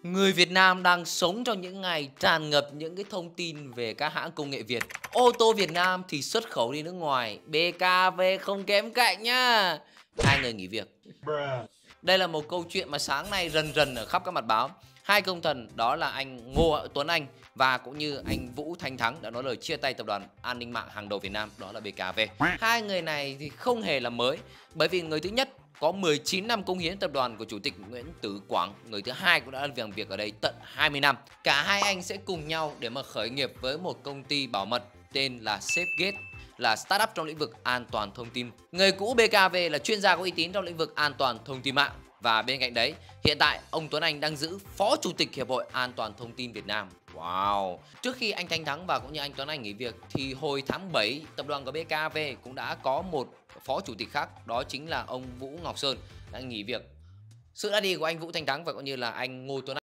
Người Việt Nam đang sống trong những ngày tràn ngập những cái thông tin về các hãng công nghệ Việt. Ô tô Việt Nam thì xuất khẩu đi nước ngoài, BKV không kém cạnh nhá. Hai người nghỉ việc. Đây là một câu chuyện mà sáng nay rần rần ở khắp các mặt báo. Hai công thần đó là anh Ngô Tuấn Anh và cũng như anh Vũ Thanh Thắng đã nói lời chia tay tập đoàn an ninh mạng hàng đầu Việt Nam, đó là BKV. Hai người này thì không hề là mới, bởi vì người thứ nhất có 19 năm cống hiến tập đoàn của Chủ tịch Nguyễn Tứ Quảng, người thứ hai cũng đã làm việc ở đây tận 20 năm. Cả hai anh sẽ cùng nhau để mà khởi nghiệp với một công ty bảo mật tên là SafeGate, là startup trong lĩnh vực an toàn thông tin. Người cũ BKV là chuyên gia có uy tín trong lĩnh vực an toàn thông tin mạng. Và bên cạnh đấy, hiện tại ông Tuấn Anh đang giữ Phó Chủ tịch Hiệp hội An toàn Thông tin Việt Nam. Wow! Trước khi anh Thanh Thắng và cũng như anh Tuấn Anh nghỉ việc thì hồi tháng 7, tập đoàn của BKV cũng đã có một Phó Chủ tịch khác, đó chính là ông Vũ Ngọc Sơn đã nghỉ việc. Sự ra đi của anh Vũ Thanh Thắng và cũng như là anh Ngô Tuấn Anh